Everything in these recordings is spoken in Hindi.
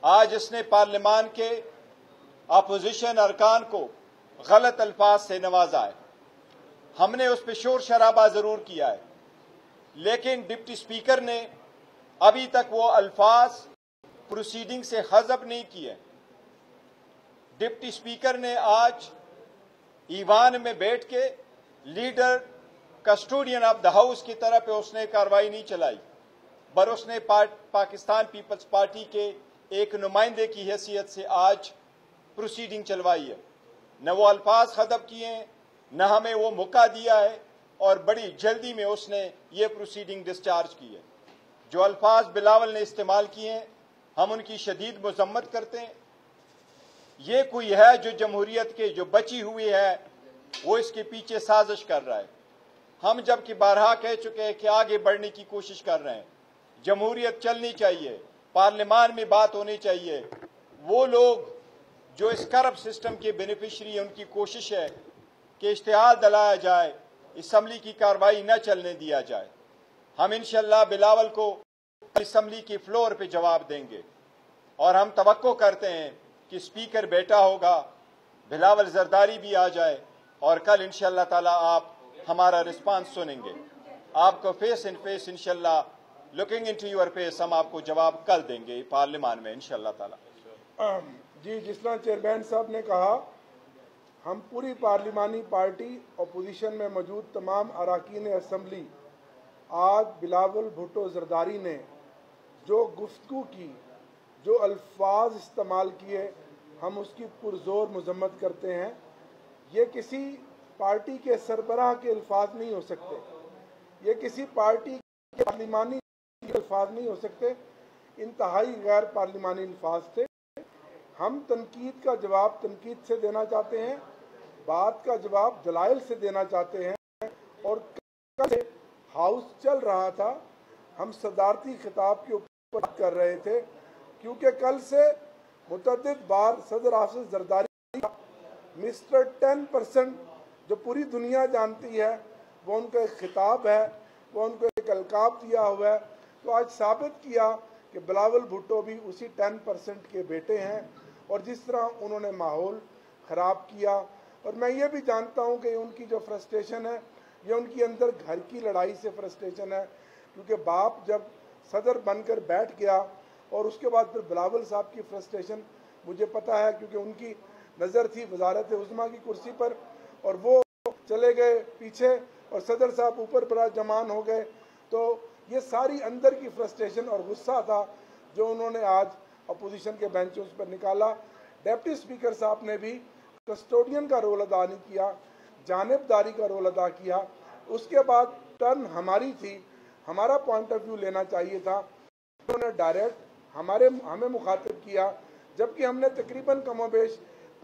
आज इसने पार्लियामान के अपोजिशन अरकान को गलत अल्फाज से नवाजा है। हमने उस पर शोर शराबा जरूर किया है, लेकिन डिप्टी स्पीकर ने अभी तक वो अल्फाज प्रोसीडिंग से हज़फ नहीं किए। डिप्टी स्पीकर ने आज ईवान में बैठ के leader custodian of the house की तरफ पे उसने कार्रवाई नहीं चलाई, पर उसने पाकिस्तान पीपल्स पार्टी के एक नुमाइंदे की हैसियत से आज प्रोसीडिंग चलवाई है। न वो अल्फाज खत्म किए हैं, न हमें वो मौका दिया है, और बड़ी जल्दी में उसने ये प्रोसीडिंग डिस्चार्ज की है। जो अल्फाज बिलावल ने इस्तेमाल किए हैं, हम उनकी शदीद मजम्मत करते हैं। ये कोई है जो जमहूरियत के जो बची हुई है वो इसके पीछे साजिश कर रहा है। हम जबकि बारहा कह चुके हैं कि आगे बढ़ने की कोशिश कर रहे हैं, जमहूरियत चलनी चाहिए, पार्लियामान में बात होनी चाहिए। वो लोग जो इस करप्ट सिस्टम के बेनिफिशरी हैं, उनकी कोशिश है कि इश्तिहार दिलाया जाए, असम्बली की कार्रवाई न चलने दिया जाए। हम इंशाअल्लाह बिलावल को असम्बली की फ्लोर पे जवाब देंगे, और हम तवक्को करते हैं कि स्पीकर बैठा होगा, बिलावल जरदारी भी आ जाए, और कल इंशाअल्लाह ताला आप हमारा रिस्पांस सुनेंगे। आपको फेस इन फेस इंशाअल्लाह, लुकिंग इनटू योर फेस, हम आपको जवाब कल देंगे पार्लियामान में इंशाअल्लाह ताला। जी, जिस तरह चेयरमैन साहब ने कहा, हम पूरी पार्लिमानी पार्टी अपोजिशन में मौजूद तमाम अरकान असम्बली आज बिलावल भुट्टो जरदारी ने जो गुफ्तगू की, जो अल्फाज इस्तेमाल किए, हम उसकी पुरजोर मजम्मत करते हैं। ये किसी पार्टी के सरबराह के अल्फाज नहीं हो सकते, ये किसी पार्टी के पार्लिमानी अल्फाज नहीं हो सकते, इंतहाई गैर पार्लिमानी अल्फाज थे। हम तनकीद का जवाब तनकीद से देना चाहते हैं, बात का जवाब दलाइल से देना चाहते हैं। और कल हाउस चल रहा था, हम सदारती खिताब के ऊपर बात कर रहे थे, क्योंकि कल से मुतअद्दिद बार सदर आसिफ जरदारी का मिस्टर 10% जो पूरी दुनिया जानती है, वो उनका एक खिताब है, वो उनको एक अलकाब दिया हुआ है। तो आज साबित किया कि बिलावल भुट्टो भी उसी 10% के बेटे हैं, और जिस तरह उन्होंने माहौल ख़राब किया। और मैं ये भी जानता हूँ कि उनकी जो फ्रस्ट्रेशन है, ये उनकी अंदर घर की लड़ाई से फ्रस्ट्रेशन है, क्योंकि बाप जब सदर बनकर बैठ गया, और उसके बाद फिर बिलावल साहब की फ्रस्ट्रेशन मुझे पता है, क्योंकि उनकी नज़र थी वजारत उज़्मा की कुर्सी पर, और वो चले गए पीछे, और सदर साहब ऊपर विराजमान हो गए। तो ये सारी अंदर की फ्रस्ट्रेशन और गुस्सा था जो उन्होंने आज अपोजिशन के बेंचों पर निकाला। डिप्टी स्पीकर साहब ने भी कस्टोडियन का रोल अदा नहीं किया, जानिबदारी का रोल अदा किया। उसके बाद टर्न हमारी थी, हमारा पॉइंट ऑफ व्यू लेना चाहिए था, उन्होंने डायरेक्ट हमें मुखातिब किया, जबकि हमने तकरीबन कमोबेश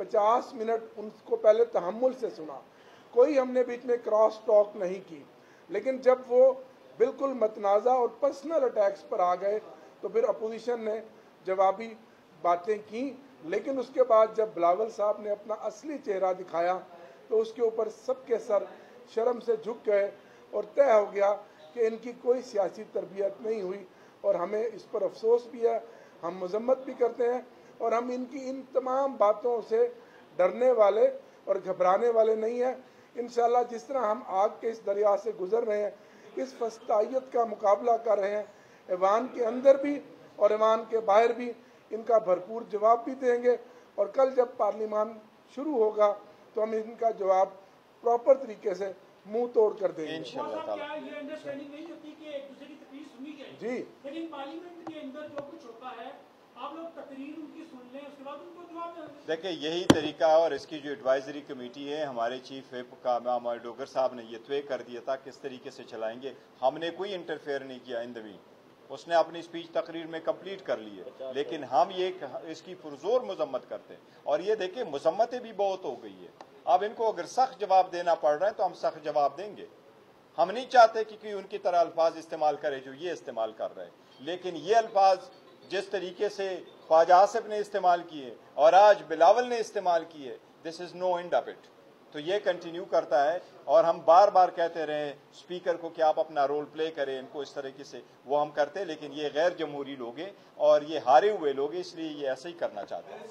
50 मिनट उनको पहले तहम्मुल से सुना, कोई हमने बीच में क्रॉस टॉक नहीं की। लेकिन जब वो बिल्कुल मतनाज़ा और पर्सनल अटैक्स पर आ गए, तो फिर अपोजिशन ने जवाबी बातें की। लेकिन उसके बाद जब बिलावल साहब ने अपना असली चेहरा दिखाया, तो उसके ऊपर सबके सर शर्म से झुक गए, और तय हो गया कि इनकी कोई सियासी तरबियत नहीं हुई। और हमें इस पर अफसोस भी है, हम मजम्मत भी करते हैं, और हम इनकी इन तमाम बातों से डरने वाले और घबराने वाले नहीं हैं। इंशाअल्लाह जिस तरह हम आग के इस दरिया से गुजर रहे हैं, इस फस्तायत का मुकाबला कर रहे हैं, ऐवान के अंदर भी और ऐवान के बाहर भी इनका भरपूर जवाब भी देंगे। और कल जब पार्लियामान शुरू होगा, तो हम इनका जवाब प्रॉपर तरीके से मुंह तोड़ कर देंगे इंशाअल्लाह ताला। ये अंडरस्टैंडिंग नहीं होती कि एक दूसरे की तकरीर सुनी जाए जी, लेकिन पार्लियामेंट के अंदर जो कुछ होता है, आप लोग तकरीर उनकी सुन लें, उसके बाद उनको जवाब दें। देखिए, यही तरीका है, और इसकी जो एडवाइजरी कमेटी है, हमारे चीफ व्हिप का हमारे डोगर साहब ने ये तय कर दिया था किस तरीके से चलाएंगे। हमने कोई इंटरफेयर नहीं किया इन दवी, उसने अपनी स्पीच तकरीर में कंप्लीट कर ली है, लेकिन हम ये इसकी पुरजोर मजम्मत करते हैं। और ये देखिए, मजम्मतें भी बहुत हो गई है। अब इनको अगर सख्त जवाब देना पड़ रहा है, तो हम सख्त जवाब देंगे। हम नहीं चाहते कि कोई उनकी तरह अल्फाज इस्तेमाल करे जो ये इस्तेमाल कर रहे हैं, लेकिन ये अल्फाज जिस तरीके से ख्वाजा आसिफ ने इस्तेमाल किए और आज बिलावल ने इस्तेमाल किए, this is no end of it. तो ये कंटिन्यू करता है और हम बार बार कहते रहे स्पीकर को कि आप अपना रोल प्ले करें, इनको इस तरीके से वो हम करते हैं, लेकिन ये गैर जमहूरी लोग हैं और ये हारे हुए लोग हैं, इसलिए ये ऐसे ही करना चाहते हैं।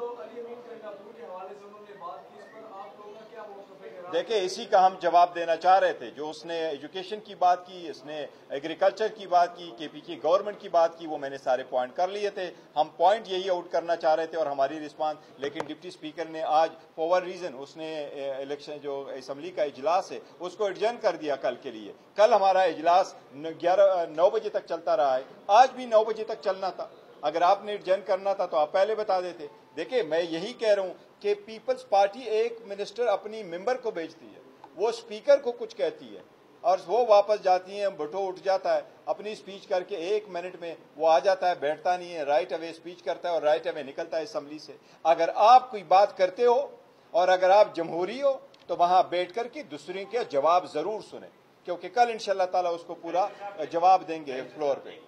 देखिए, इसी का हम जवाब देना चाह रहे थे। जो उसने एजुकेशन की बात की, इसने एग्रीकल्चर की बात की, केपी की गवर्नमेंट की बात की, वो मैंने सारे पॉइंट कर लिए थे। हम पॉइंट यही आउट करना चाह रहे थे और हमारी रिस्पांस, लेकिन डिप्टी स्पीकर ने आज फॉर रीजन उसने इलेक्शन जो असेंबली का इजलास है उसको एडजर्न कर दिया कल के लिए। कल हमारा इजलास 9 बजे तक चलता रहा है, आज भी 9 बजे तक चलना था। अगर आपने एडजर्न करना था तो आप पहले बता देते। देखिए, मैं यही कह रहा हूं कि पीपल्स पार्टी एक मिनिस्टर अपनी मेंबर को भेजती है, वो स्पीकर को कुछ कहती है और वो वापस जाती है, भुट्टो उठ जाता है अपनी स्पीच करके 1 मिनट में वो आ जाता है, बैठता नहीं है, राइट अवे स्पीच करता है और राइट अवे निकलता है असेंबली से। अगर आप कोई बात करते हो और अगर आप जमहूरी हो तो वहां बैठ करके दूसरे के जवाब जरूर सुने, क्योंकि कल इंशाल्लाह ताला उसको पूरा जवाब देंगे फ्लोर पे।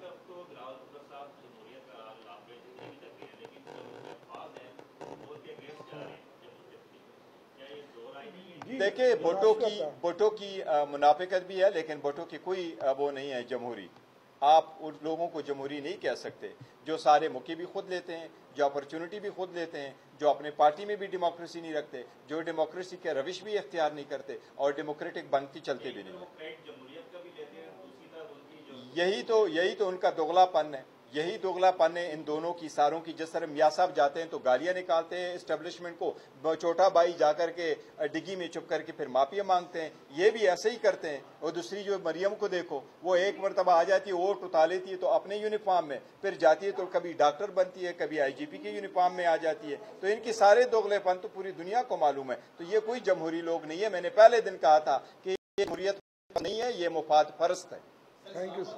देखिए, भुट्टो की मुनाफिकत भी है, लेकिन भुट्टो की कोई वो नहीं है जमहूरी। आप उन लोगों को जमहूरी नहीं कह सकते जो सारे मौके भी खुद लेते हैं, जो अपॉर्चुनिटी भी खुद लेते हैं, जो अपने पार्टी में भी डेमोक्रेसी नहीं रखते, जो डेमोक्रेसी के रविश भी इख्तियार नहीं करते और डेमोक्रेटिक बनती चलते भी नहीं। यही तो उनका दोगलापन है, यही दोगलापन है इन दोनों की सारों की। जिस तरह मियाँ साहब जाते हैं तो गालियां निकालते हैं एस्टेब्लिशमेंट को, छोटा भाई जाकर के डिग्गी में चुप करके फिर माफिया मांगते हैं, ये भी ऐसे ही करते हैं। और दूसरी जो मरियम को देखो, वो एक मरतबा आ जाती है, वोट उठा लेती है तो अपने यूनिफॉर्म में, फिर जाती है तो कभी डॉक्टर बनती है, कभी IGP के यूनिफॉर्म में आ जाती है। तो इनके सारे दोगलेपन तो पूरी दुनिया को मालूम है। तो ये कोई जमहूरी लोग नहीं है। मैंने पहले दिन कहा था कि ये जमहूरियत नहीं है, ये मुफाद परस्त है। Thank you.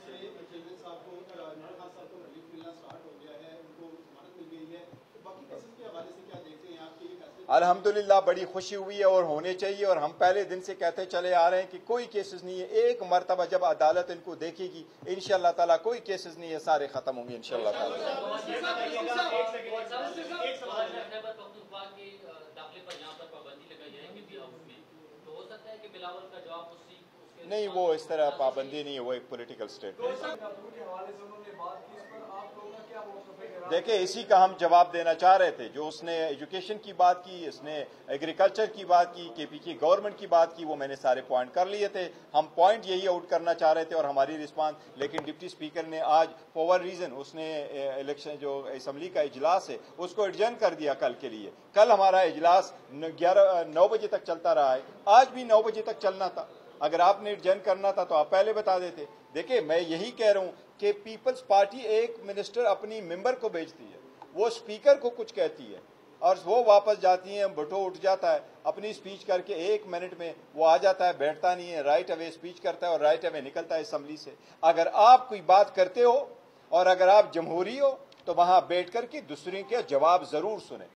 अल्हम्दुलिल्लाह बड़ी खुशी हुई है और होने चाहिए। और हम पहले दिन से कहते चले आ रहे हैं कि कोई केसेस नहीं है। एक मरतबा जब अदालत इनको देखेगी इंशाअल्लाह ताला कोई केसेस नहीं है, सारे खत्म होंगे इंशाअल्लाह ताला। नहीं, वो इस तरह पाबंदी नहीं है, वो एक पॉलिटिकल स्टेटमेंट। देखिए, इसी का हम जवाब देना चाह रहे थे। जो उसने एजुकेशन की बात की, इसने एग्रीकल्चर की बात की, केपी की गवर्नमेंट की बात की, वो मैंने सारे पॉइंट कर लिए थे। हम पॉइंट यही आउट करना चाह रहे थे और हमारी रिस्पांस, लेकिन डिप्टी स्पीकर ने आज फॉर रीजन उसने इलेक्शन जो असेंबली का इजलास है उसको एडजर्न कर दिया कल के लिए। कल हमारा इजलास 9 बजे तक चलता रहा है, आज भी 9 बजे तक चलना था। अगर आपने एडजर्न करना था तो आप पहले बता देते। देखिए, मैं यही कह रहा हूं कि पीपल्स पार्टी एक मिनिस्टर अपनी मेंबर को भेजती है, वो स्पीकर को कुछ कहती है और वो वापस जाती है, भुट्टो उठ जाता है अपनी स्पीच करके 1 मिनट में वो आ जाता है, बैठता नहीं है, राइट अवे स्पीच करता है और राइट अवे निकलता है असेंबली से। अगर आप कोई बात करते हो और अगर आप जमहूरी हो तो वहां बैठ करके दूसरे के जवाब जरूर सुने।